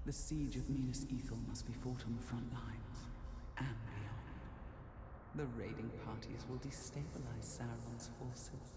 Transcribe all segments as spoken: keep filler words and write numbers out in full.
The siege of Minas Ethel must be fought on the front lines, and beyond. The raiding parties will destabilize Sauron's forces.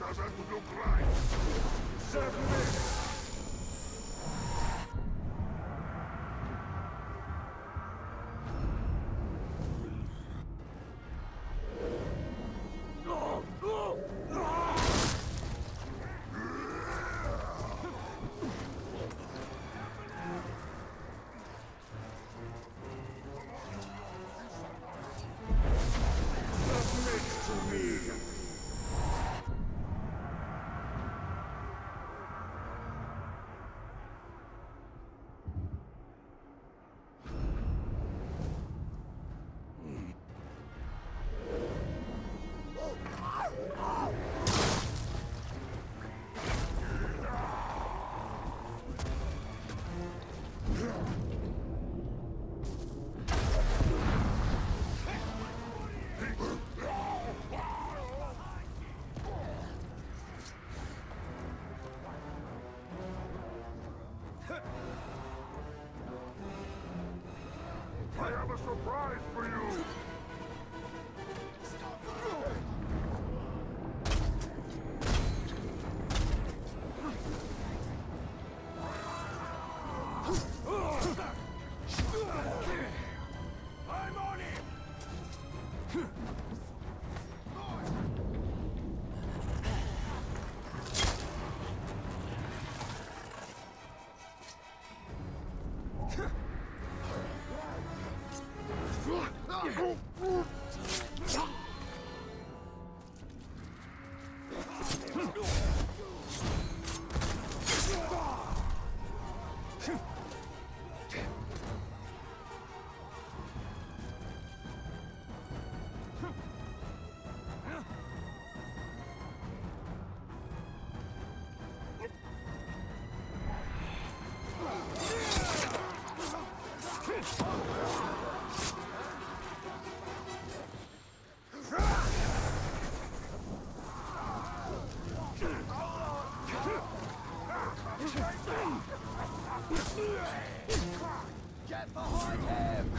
Get behind him!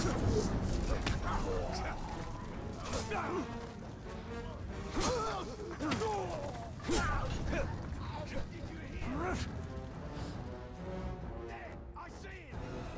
I see him!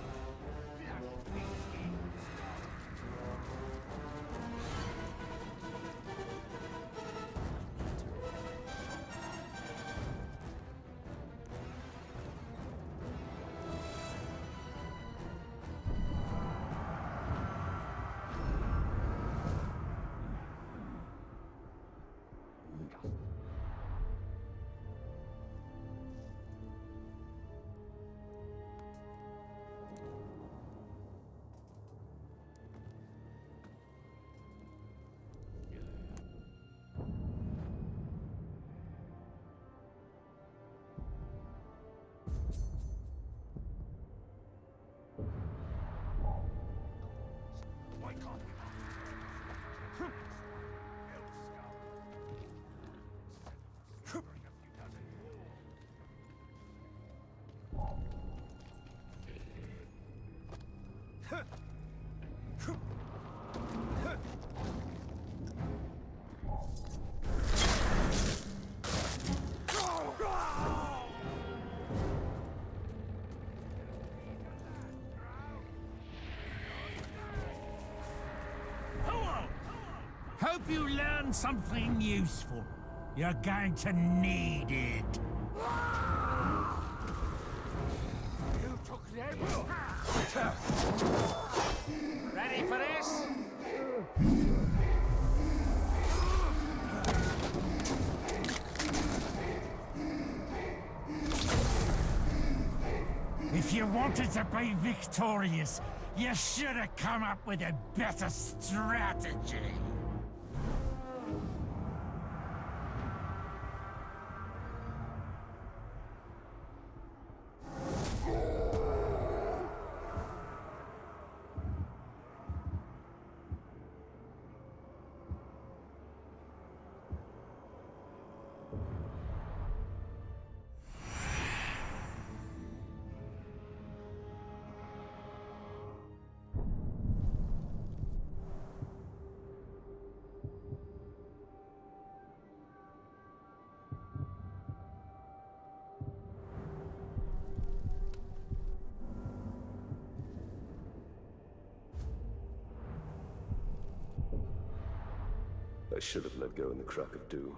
Hope you learned something useful. You're going to need it. You took them? Ready for this? If you wanted to be victorious, you should have come up with a better strategy. should have let go in the crack of doom.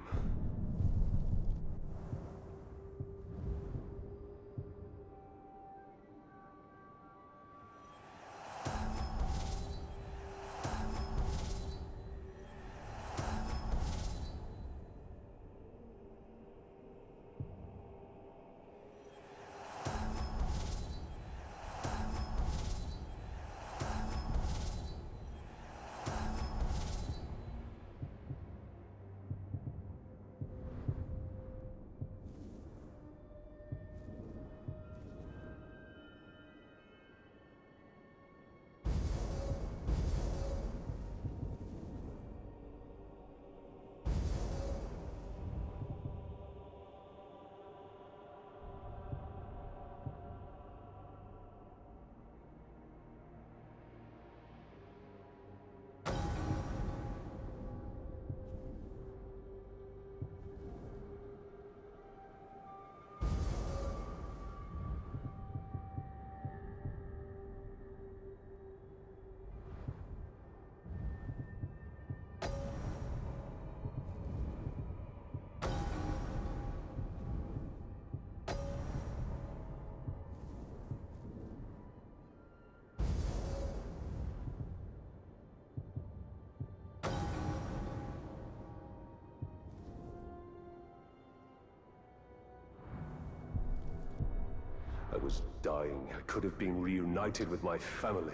I was dying. I could have been reunited with my family.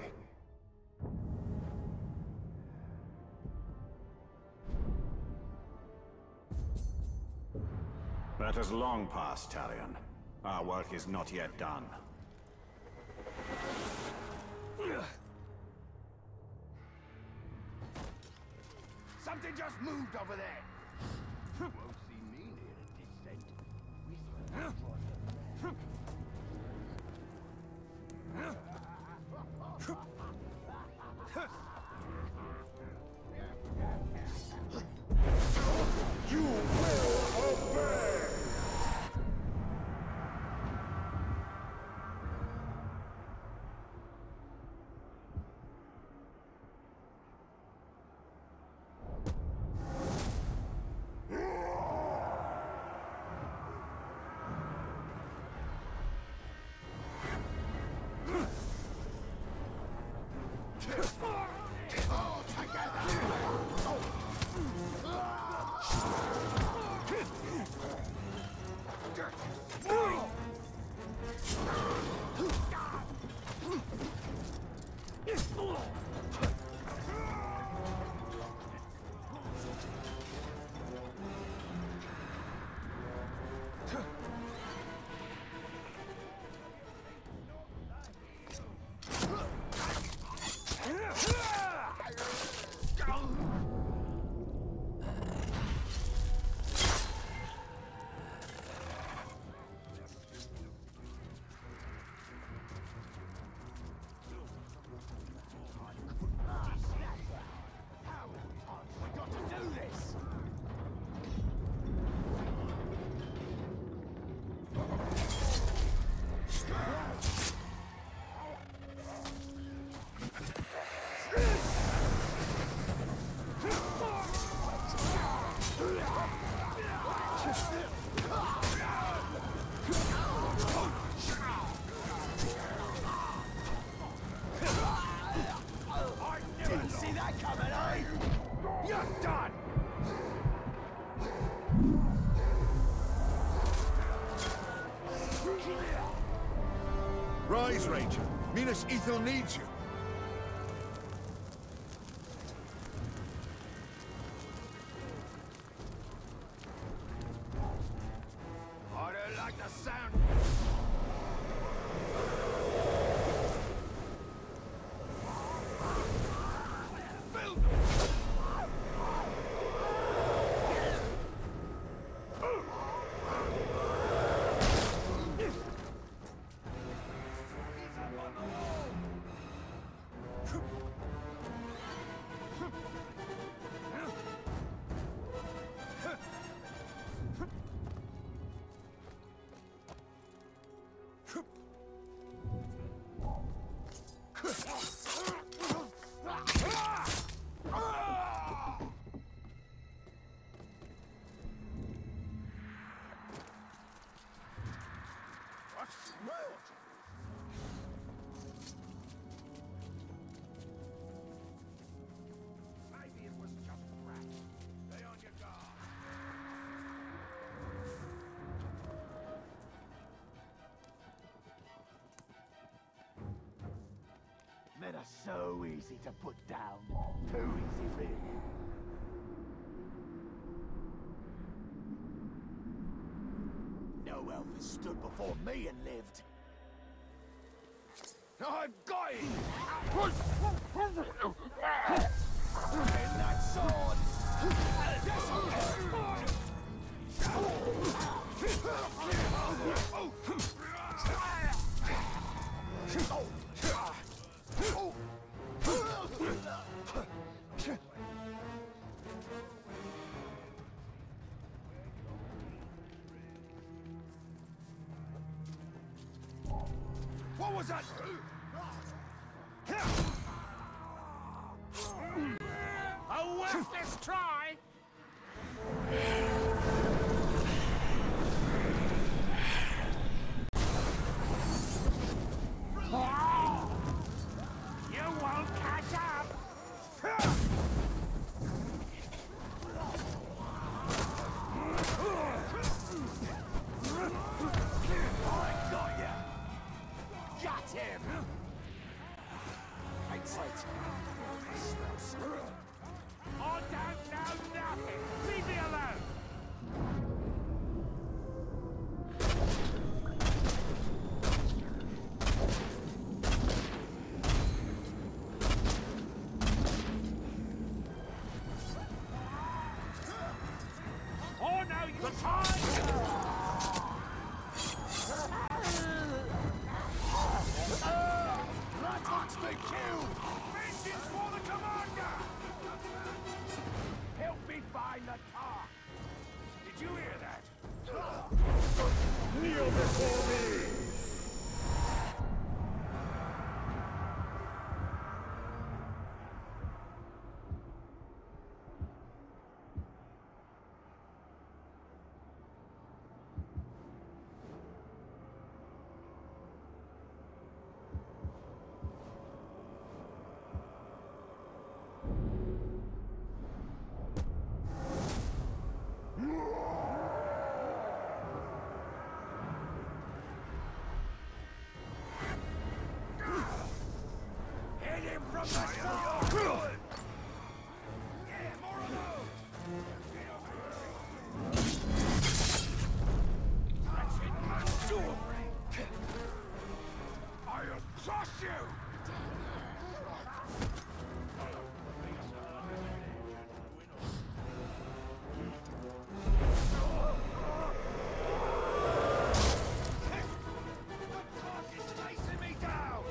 That has long passed, Talion. Our work is not yet done. Something just moved over there. Won't see me near the descent. We You will obey! Rise, Ranger. Minas Ithil needs you. I don't like the sound. are so easy to put down. Too easy, really. No elf has stood before me and lived. I've got it! In that sword! What was that? A worthless try! You won't catch up! I got ya! Got him! Excellent. I don't know nothing! Leave me alone! Oh no, you the time! Ratox be killed! Vengeance for the commander! Help me find the car! Did you hear that? Kneel before me! Hit him from the side! Yeah, more of That's it, I'll crush you! The target's chasing me down!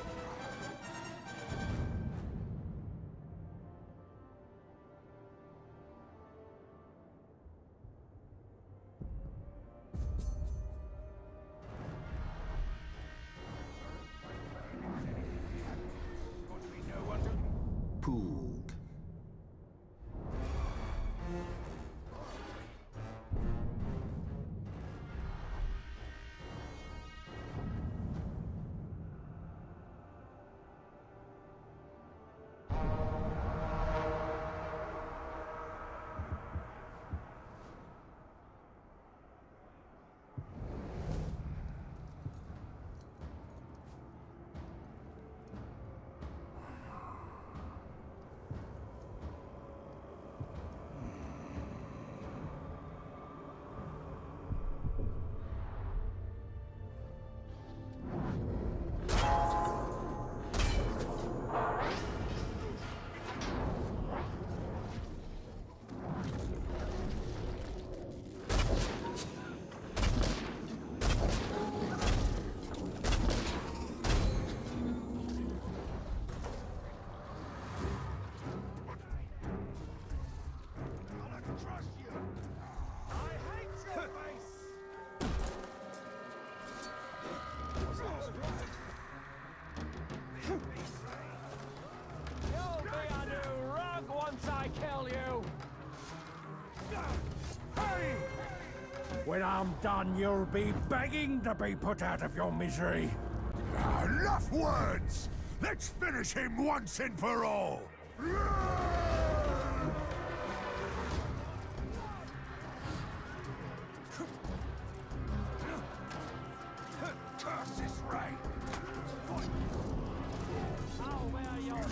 Pooled. You'll be a new rug once I kill you! Hey! When I'm done, you'll be begging to be put out of your misery. Ah, enough words! Let's finish him once and for all! Curse this rain! I'll wear your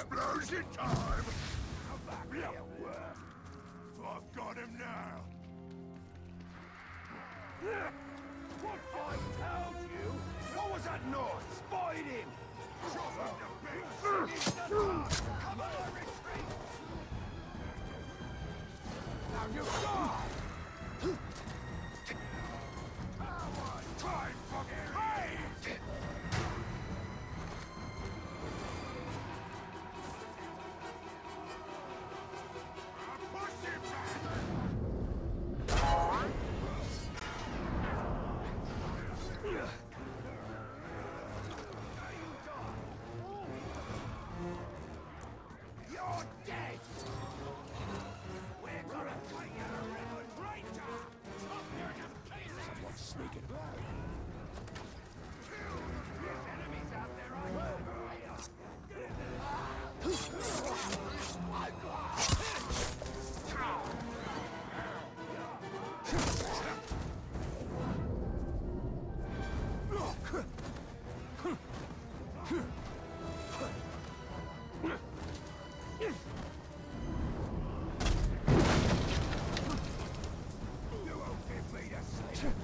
Explosion time! I've got him now! What I told you? What was that noise? Spotted him! Shot him to bits! He's the dog! Come on, retreat! Now you die! Time fucking hate! Push him back! You're dead! We're gonna fight you a river traitor! Stop here to someone's sneaking about! There's enemies out there, I know! You won't give me the sleep!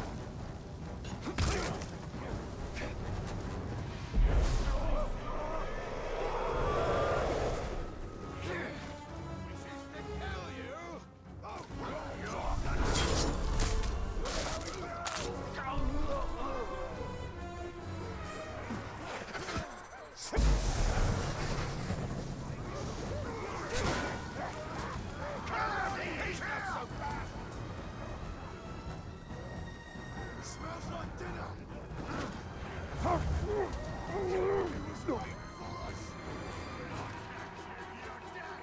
Smells like dinner! He was waiting for us! You're dead!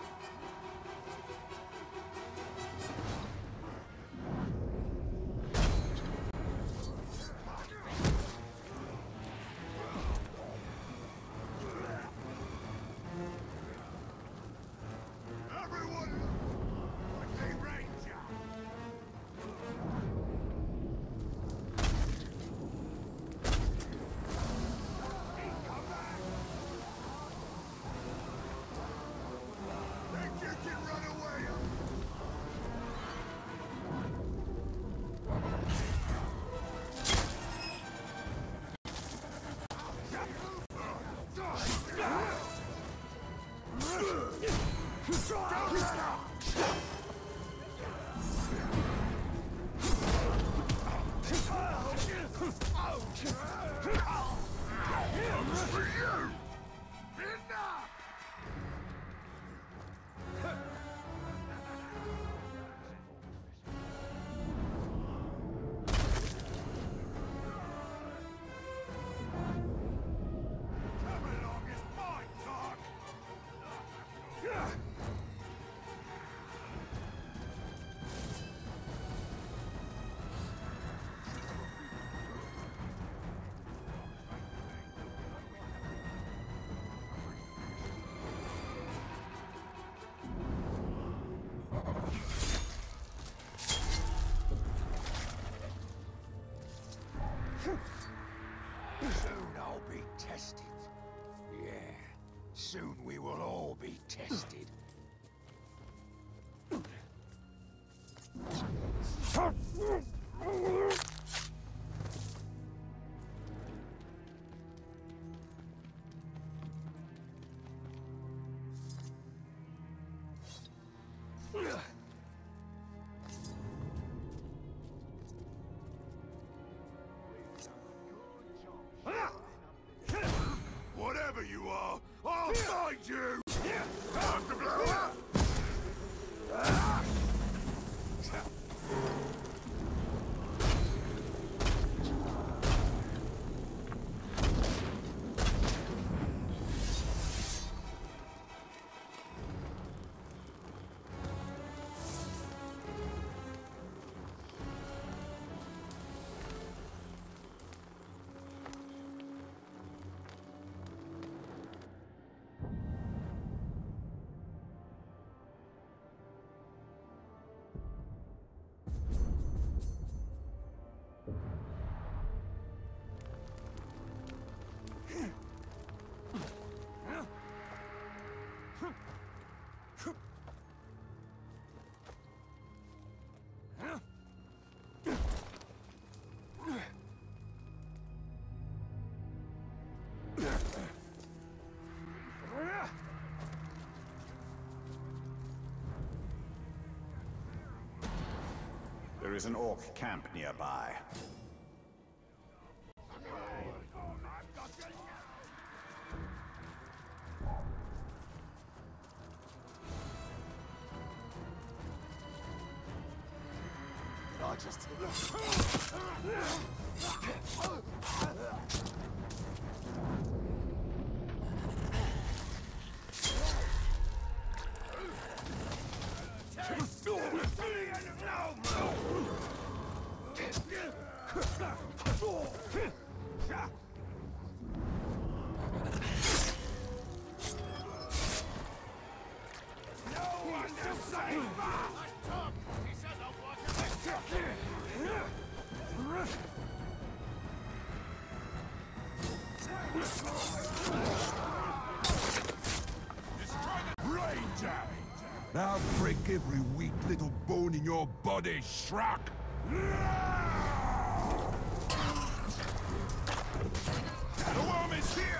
Everyone! The Ranger! Think you can run away? For you! Enough! Come along, it's my talk! Soon I'll be tested. Yeah, soon we will all be tested. Whatever you are, I'll find you! Time to blow up! is an orc camp nearby. I just... I'll break every weak little bone in your body, Shrek! The worm is here!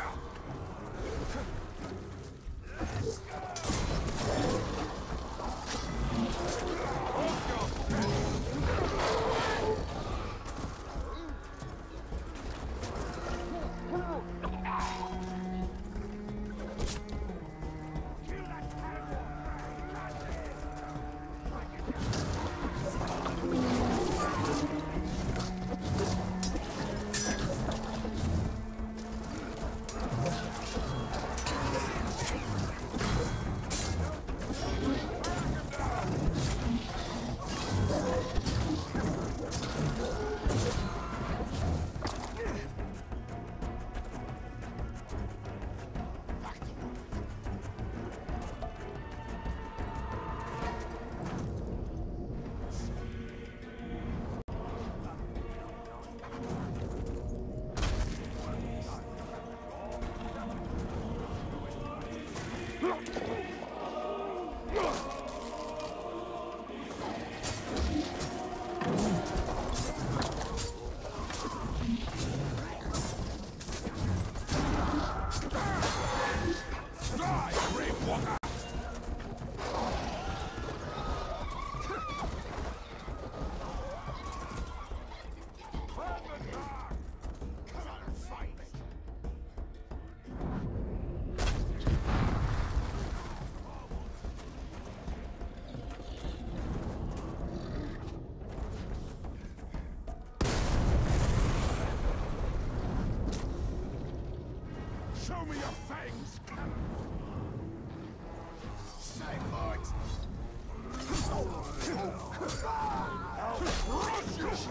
Show me your fangs! Say what? I'll crush you!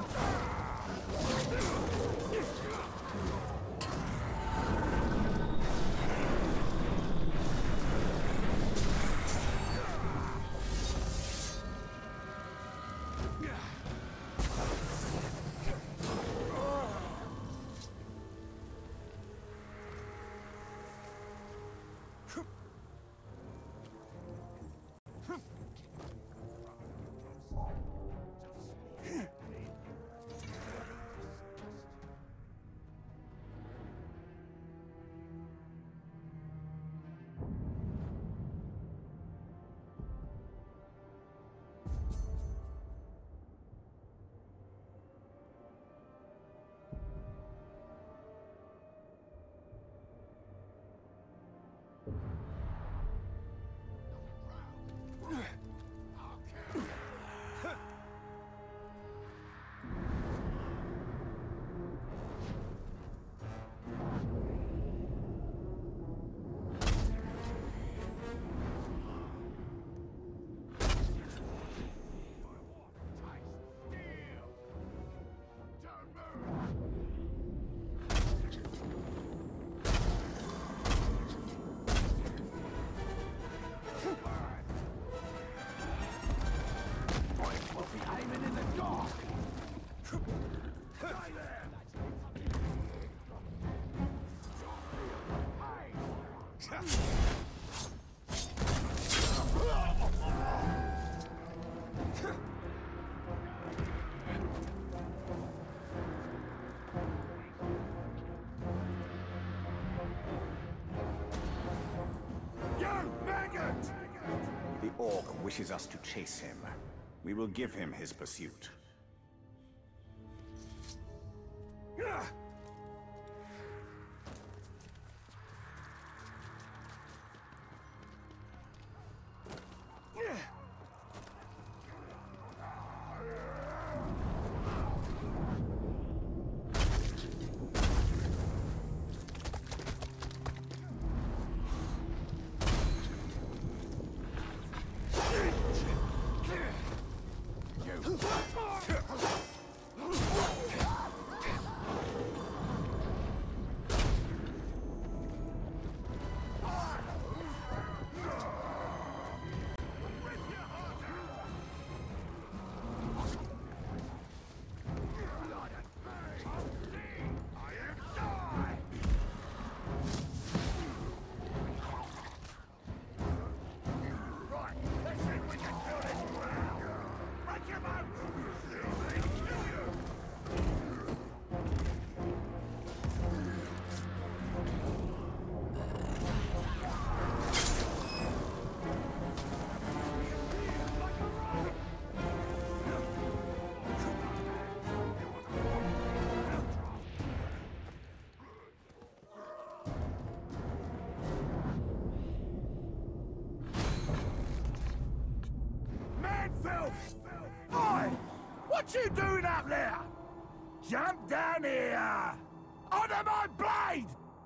The orc wishes us to chase him. We will give him his pursuit. What you doing up there? Jump down here! Under my blade!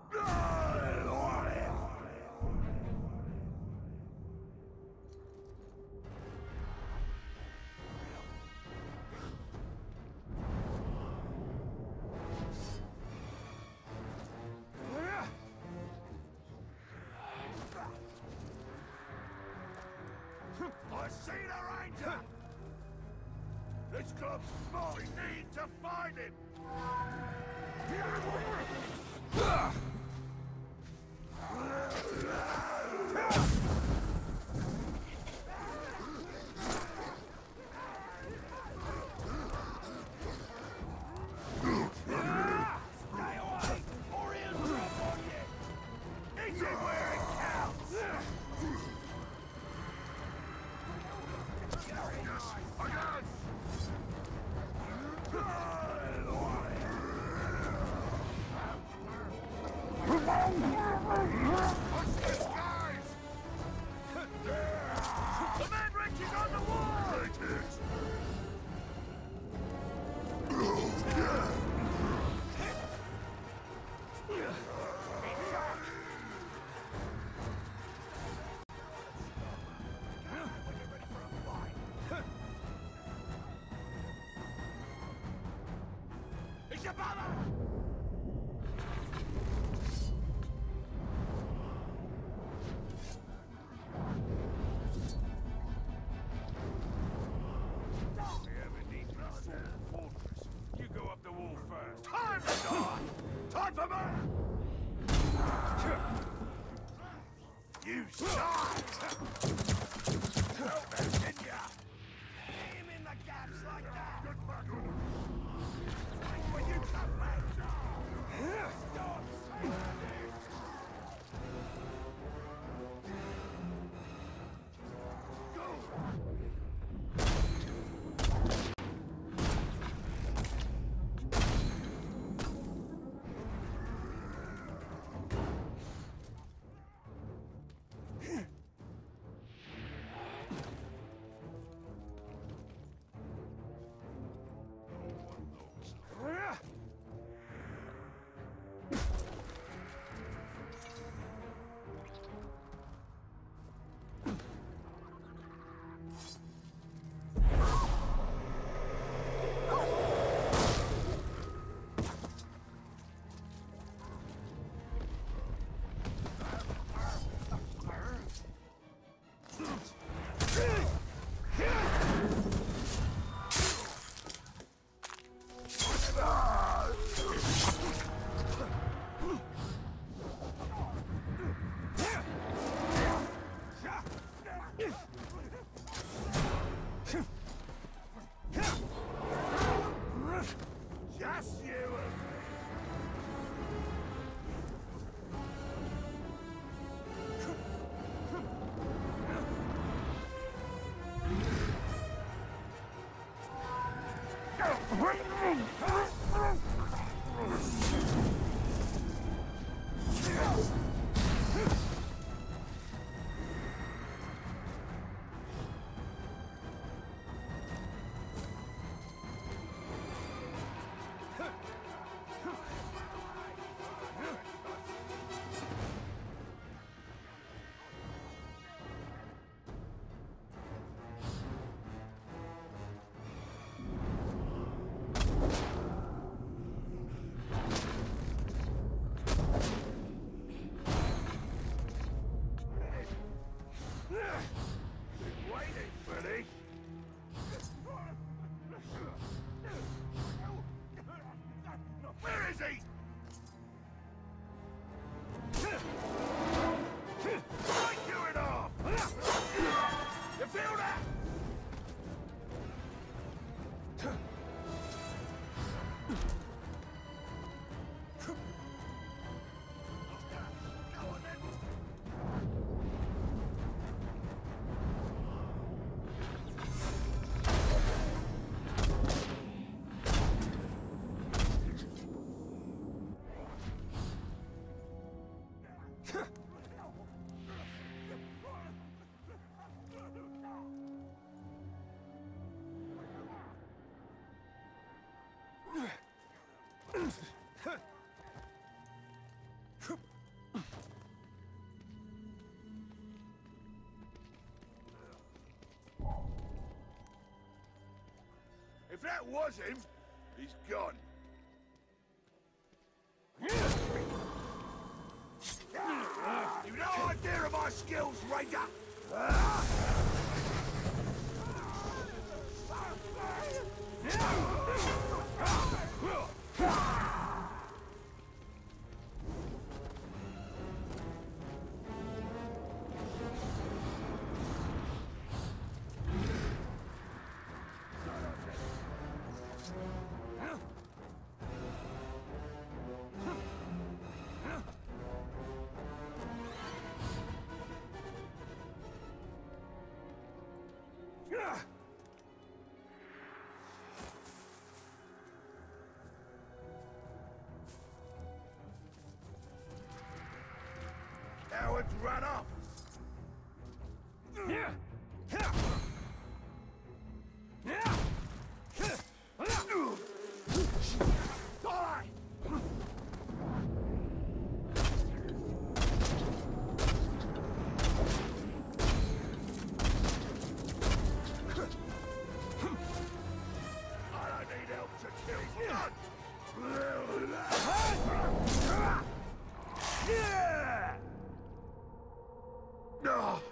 I see the ranger! This club's small. We need to find him! Stay away, or he'll drop on you! Hit him where it counts! Again! What's this, guys? The man wrench is on the wall! Take it! It's your brother! You go up the wall first. Time to die! Time for murder! You shot! Help him, didn't ya? Hit him in the gaps like that! Get back on him! Wait when you come back! Stop saying this! Go! If that was him, he's gone. You no idea of my skills, Raider! Cowards run off! Die! I don't need help to kill blood! Yeah! No!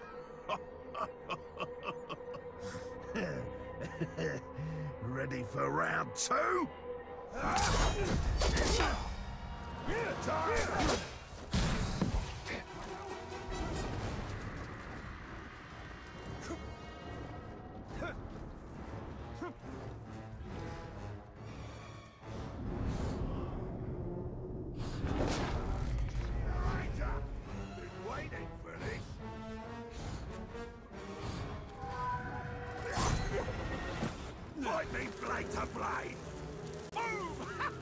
Ready for round two? Time! Been waiting for this. Fight me blade to blade! Boom!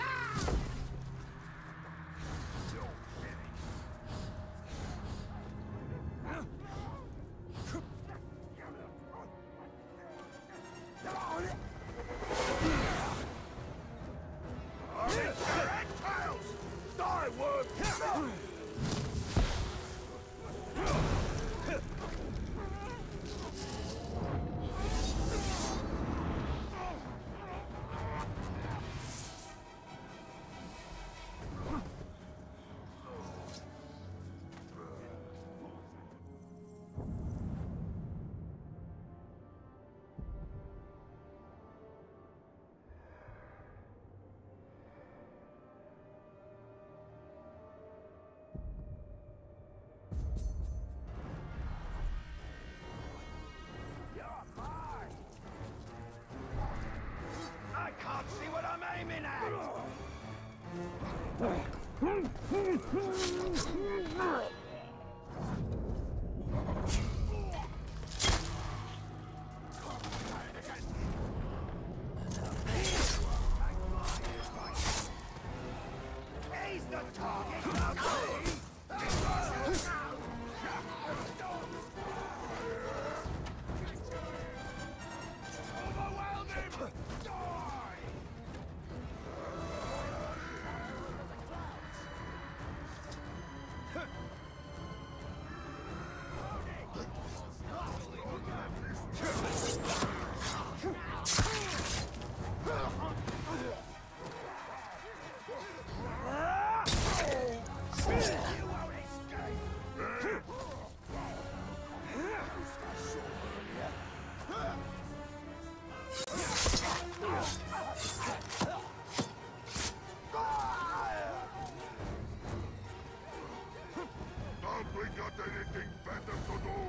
Die, worm! I can't see what I'm aiming at! He's the target, not me! Overwhelm him! Die! Have we got anything better to do?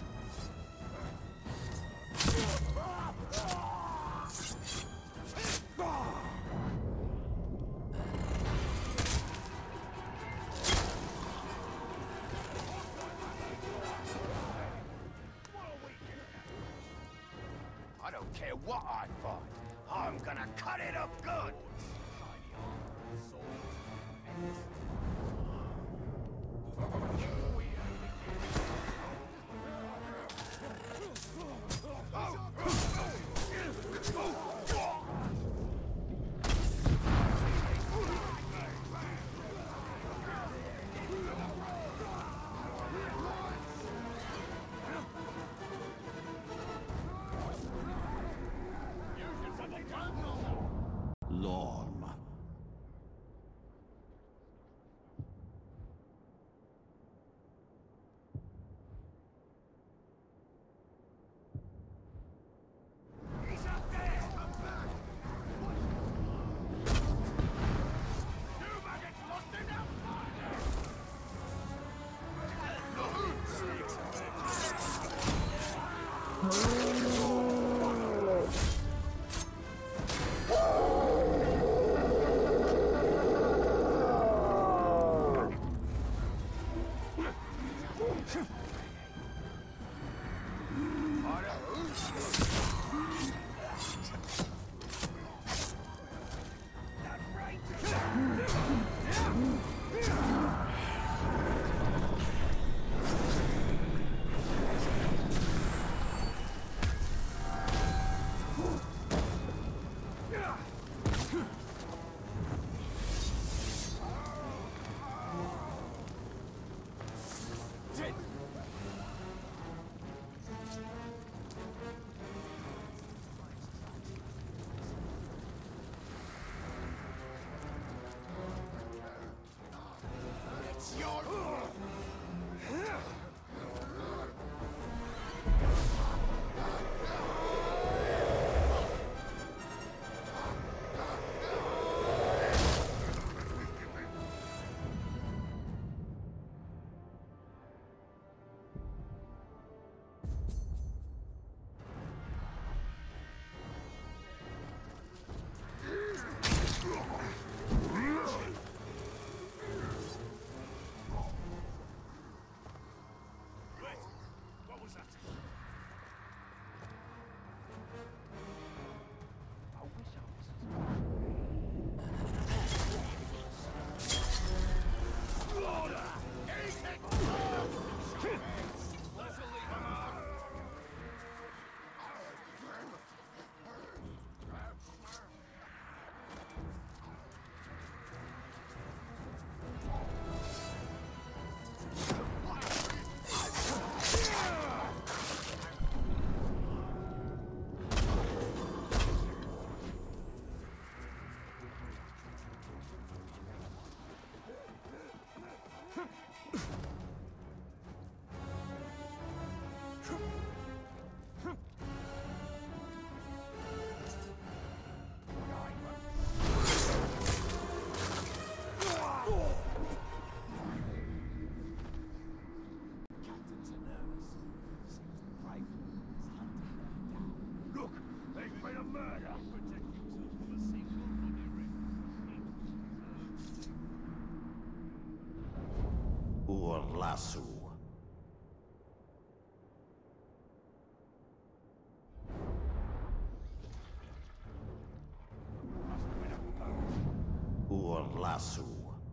I don't care what I find. I'm gonna cut it up good. Urlasu. Urlasu.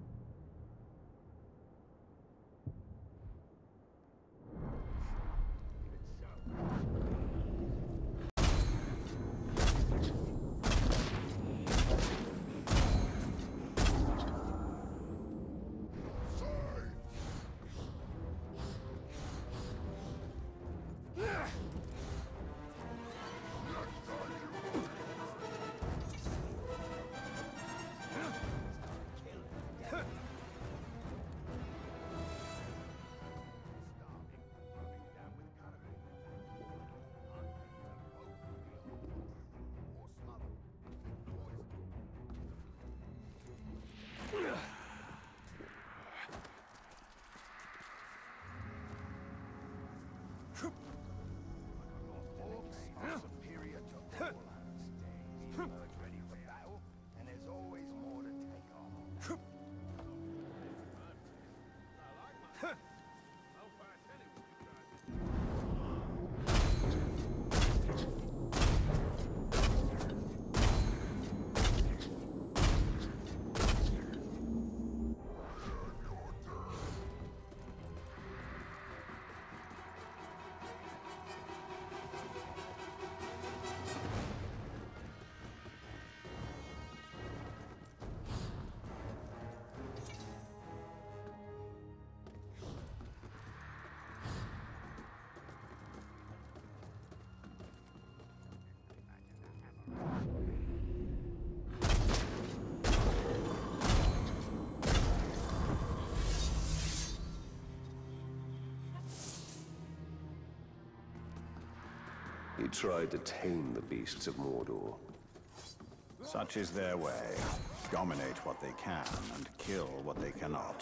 He tried to tame the beasts of Mordor. Such is their way. Dominate what they can and kill what they cannot.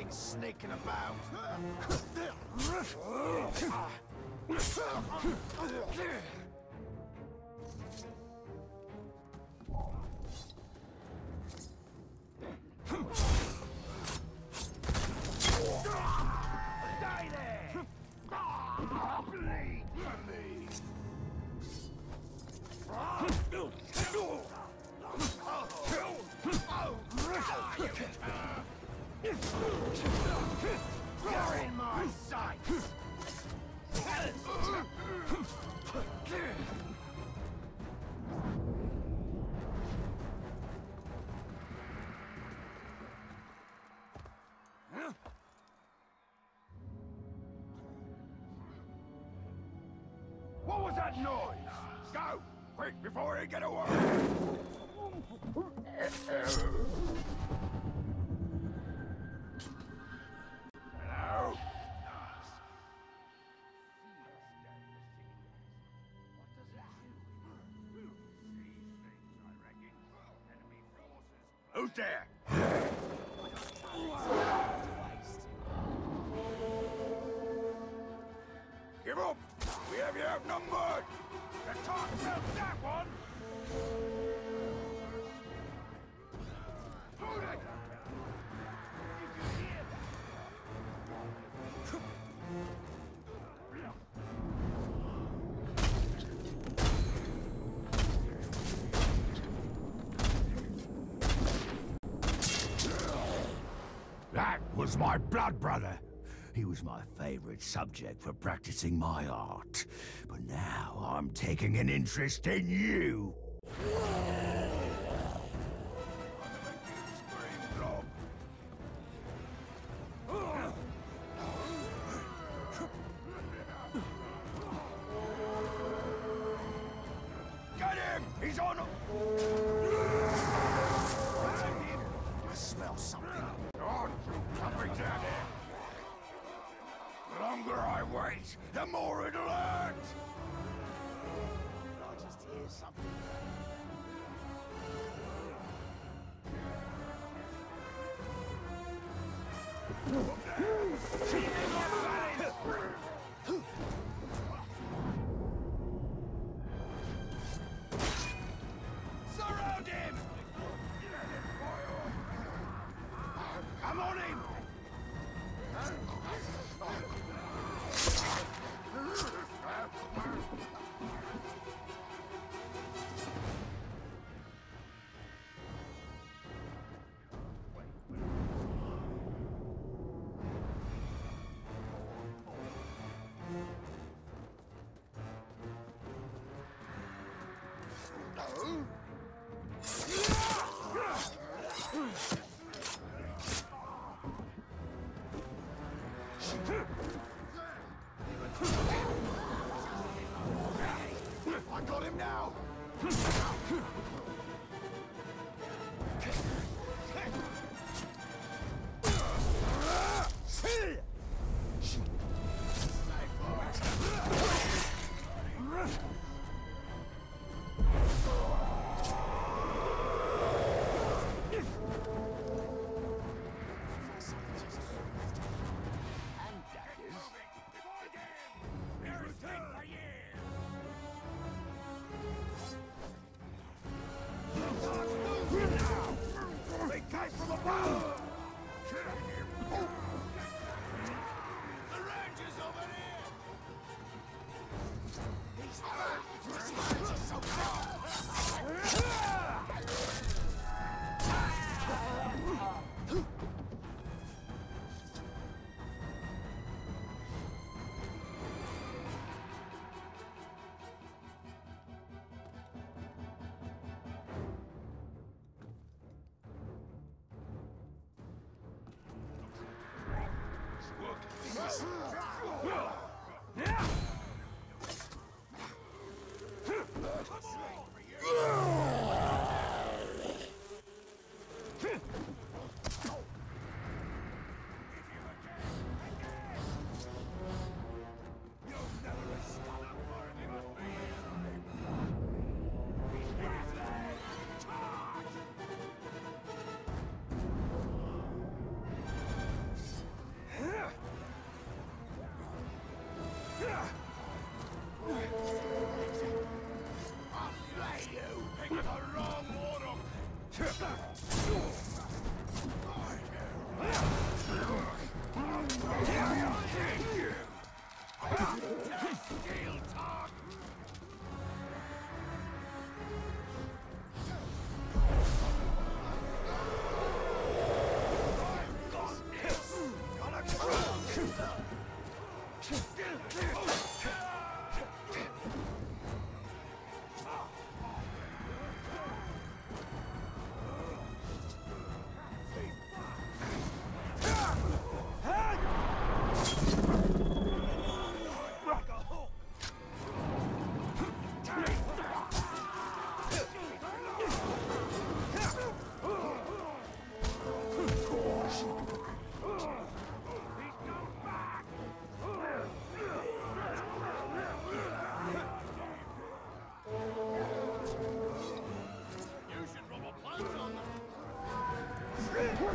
been sneaking about. Stay there! Bleed for me! You're in my sights! What was that noise? Go! Quick, before he get away! Hello? Who's there? Give up! We have you outnumbered! The talk about that one! Hold it! Did you hear that? That was my blood brother. He was my favorite subject for practicing my art. But now I'm taking an interest in you. Get him! He's on! I smell something. On! Coming down here! The longer I wait, the more it'll hurt! I just hear something. Surround him! I'm on him! I got him now!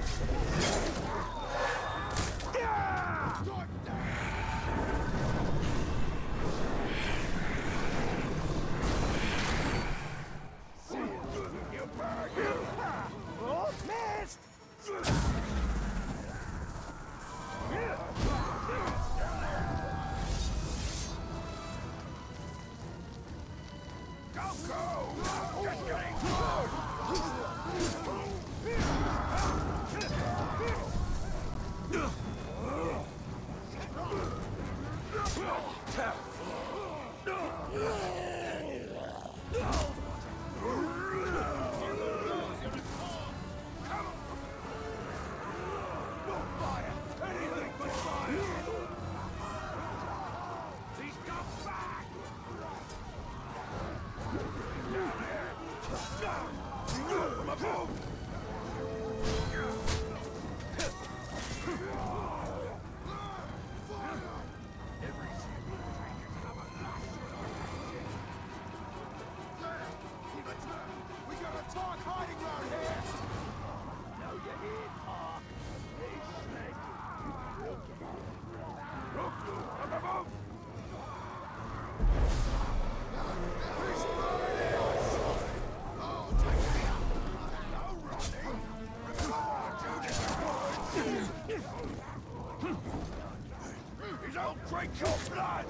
Drink your blood!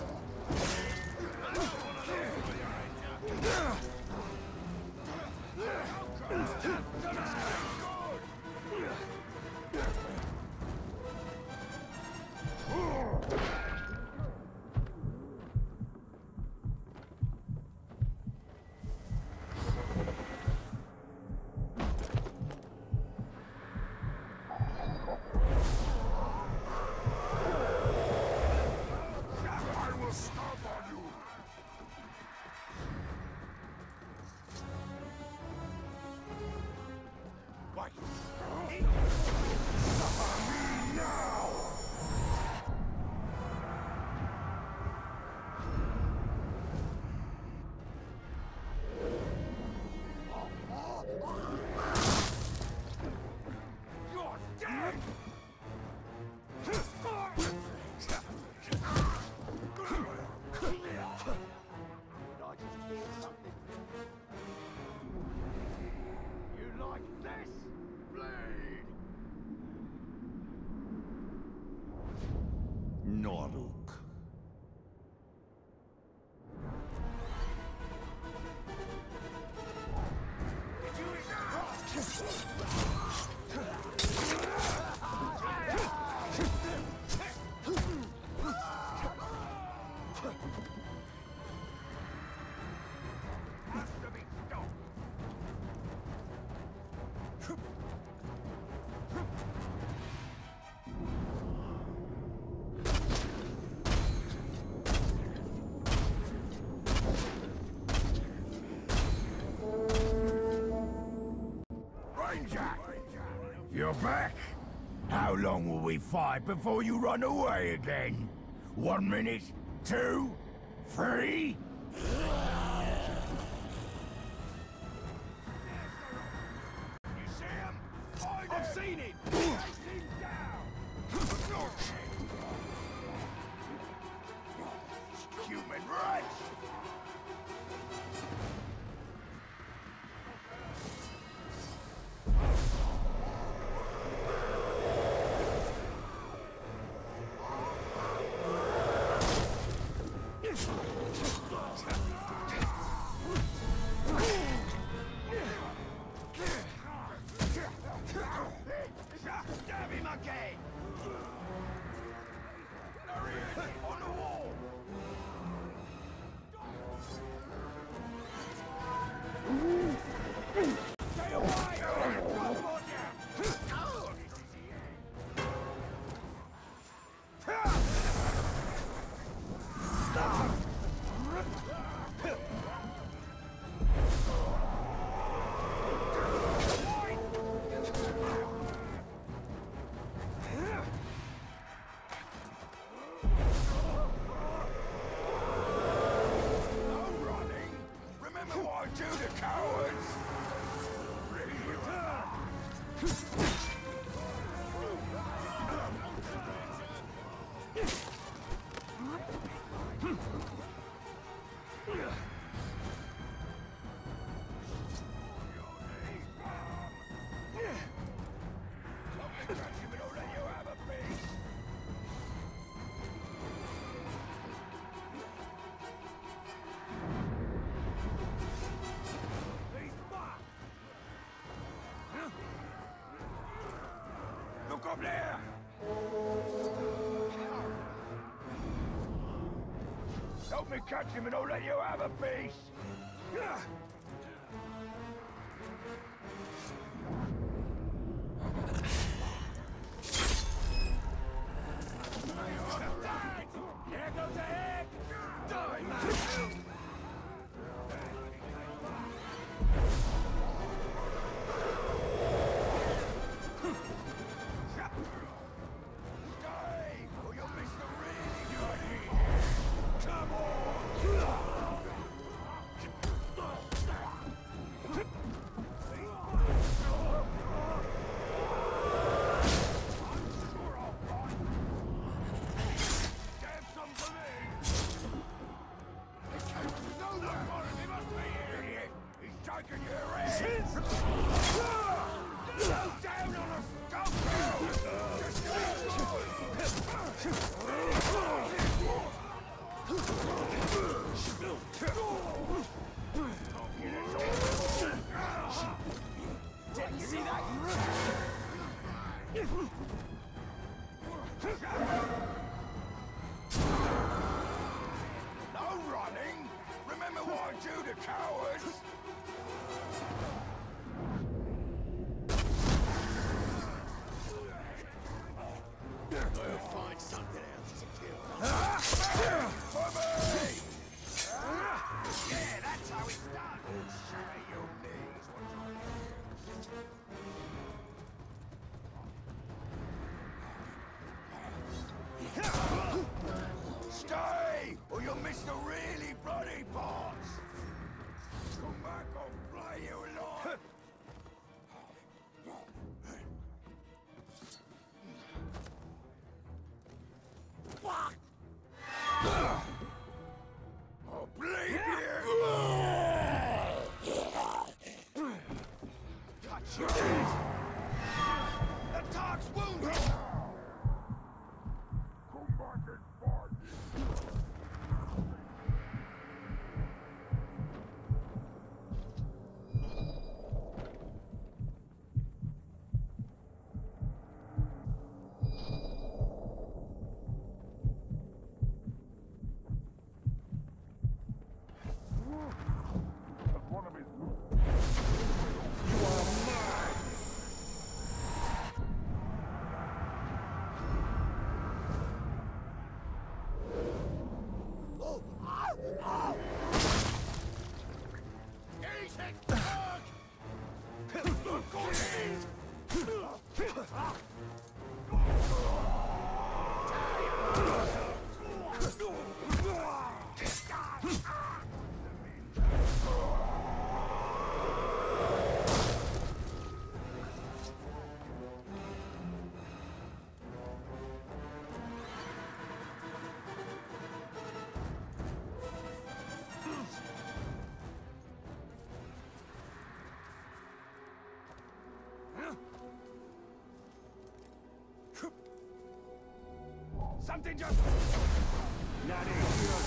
Noruk. You're back? How long will we fight before you run away again? One minute? Two? Three? You see him? I've seen him! Chase him down! Human wretch! Look up there! Help me catch him and I'll let you have a piece! There goes a egg! Die, man! No running! Remember what I do to cowards? I'll find something else to kill. For me! Yeah, that's how it's done! Shatter your knees Stay, or you'll miss the really bloody parts! Come back, I'll fly you along! I'll bleed you! Touch your head! The dog's wounded! Come back and fight! Something just... Not easy.